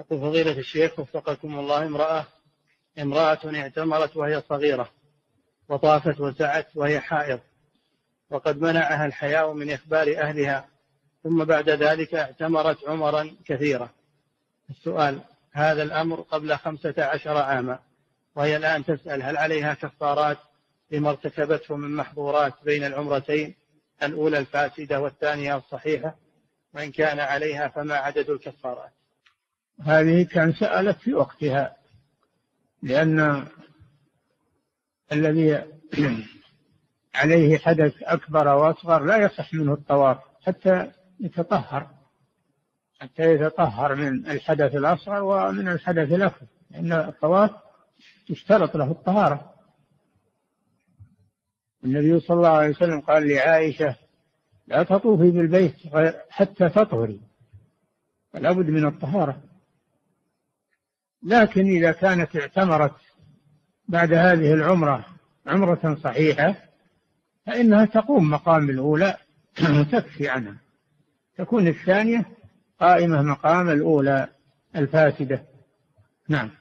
يقول فضيلة الشيخ وفقكم الله، امرأة اعتمرت وهي صغيرة وطافت وسعت وهي حائض، وقد منعها الحياء من إخبار أهلها، ثم بعد ذلك اعتمرت عمرا كثيرة. السؤال: هذا الأمر قبل 15 عاما، وهي الآن تسأل هل عليها كفارات لما ارتكبته من محظورات بين العمرتين، الأولى الفاسدة والثانية الصحيحة؟ وإن كان عليها فما عدد الكفارات؟ هذه كان سألت في وقتها، لأن الذي عليه حدث أكبر وأصغر لا يصح منه الطواف حتى يتطهر من الحدث الأصغر ومن الحدث الأكبر، لأن الطواف تشترط له الطهارة. النبي صلى الله عليه وسلم قال لعائشة: لا تطوفي بالبيت حتى تطهري، فلا بد من الطهارة. لكن إذا كانت اعتمرت بعد هذه العمرة عمرة صحيحة فإنها تقوم مقام الأولى تكفي عنها، تكون الثانية قائمة مقام الأولى الفاسدة. نعم.